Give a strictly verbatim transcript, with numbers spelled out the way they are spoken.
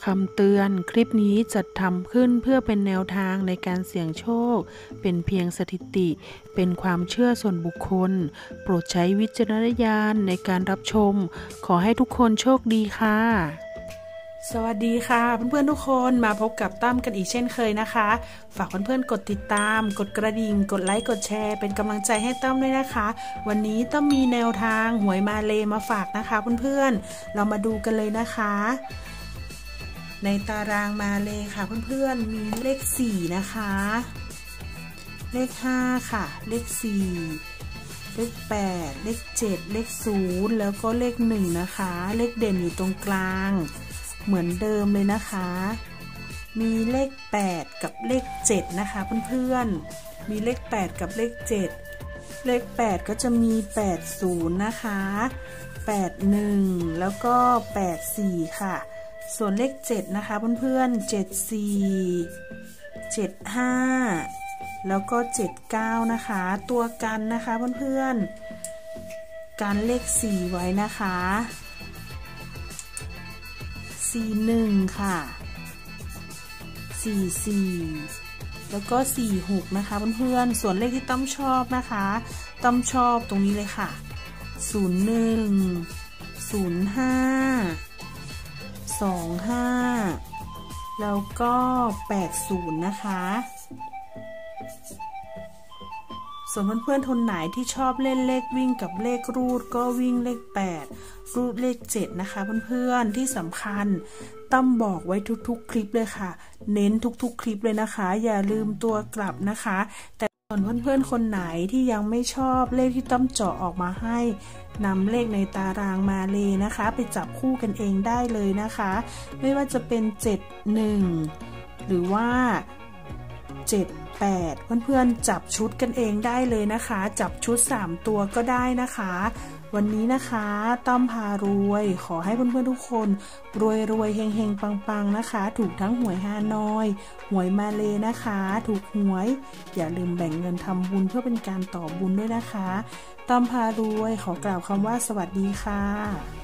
ำเตือนคลิปนี้จัดทำขึ้นเพื่อเป็นแนวทางในการเสี่ยงโชคเป็นเพียงสถิติเป็นความเชื่อส่วนบุคคลโปรดใช้วิจารณญาณในการรับชมขอให้ทุกคนโชคดีค่ะสวัสดีค่ะเพื่อนๆทุกคนมาพบกับตั้มกันอีกเช่นเคยนะคะฝากเพื่อนๆกดติดตามกดกระดิ่งกดไลค์กดแชร์เป็นกำลังใจให้ตั้มด้วยนะคะวันนี้ตั้มมีแนวทางหวยมาเลมาฝากนะคะเพื่อนๆเรามาดูกันเลยนะคะในตารางมาเลค่ะเพื่อนๆมีเลขสี่นะคะเลขห้าค่ะเลขสี่เลขแปดเลขเจ็ดเลขศูนย์แล้วก็เลขหนึ่งนะคะเลขเด่นอยู่ตรงกลางเหมือนเดิมเลยนะคะมีเลขแปดกับเลขเจ็ดนะคะเพื่อนๆมีเลขแปดกับเลขเจ็ดเลขแปดก็จะมีแปดศูนย์นะคะแปดหนึ่งแล้วก็แปดสี่ค่ะส่วนเลขเจ็ดนะคะเพื่อนๆเจ็ดสี่เจ็ดห้าแล้วก็เจ็ดเก้านะคะตัวกันนะคะเพื่อนๆกันเลขสี่ไว้นะคะสี่หนึ่งค่ะสี่สี่แล้วก็สี่หกนะคะเพื่อนๆส่วนเลขที่ต้อมชอบนะคะต้อมชอบตรงนี้เลยค่ะศูนย์หนึ่งศูนย์ห้าสองห้าแล้วก็แปดศูนย์นะคะส่วนเพื่อนๆคนไหนที่ชอบเล่นเลขวิ่งกับเลขรูดก็วิ่งเลขแปดรูดเลขเจ็ดนะคะเพื่อนๆที่สำคัญตั้มบอกไว้ทุกๆคลิปเลยค่ะเน้นทุกๆคลิปเลยนะคะอย่าลืมตัวกลับนะคะแต่ส่วนเพื่อนๆคนไหนที่ยังไม่ชอบเลขที่ตั้มเจาะออกมาให้นำเลขในตารางมาเลนะคะไปจับคู่กันเองได้เลยนะคะไม่ว่าจะเป็นเจ็ดหนึ่งหรือว่าเจ็ดแปดเพื่อนๆจับชุดกันเองได้เลยนะคะจับชุดสามตัวก็ได้นะคะวันนี้นะคะตั้มพารวยขอให้เพื่อนๆทุกคนรวยรวยเฮงเฮงปังปังนะคะถูกทั้งหวยฮานอยหวยมาเลนะคะถูกหวยอย่าลืมแบ่งเงินทำบุญเพื่อเป็นการต่อบุญด้วยนะคะตั้มพารวยขอกล่าวคำว่าสวัสดีค่ะ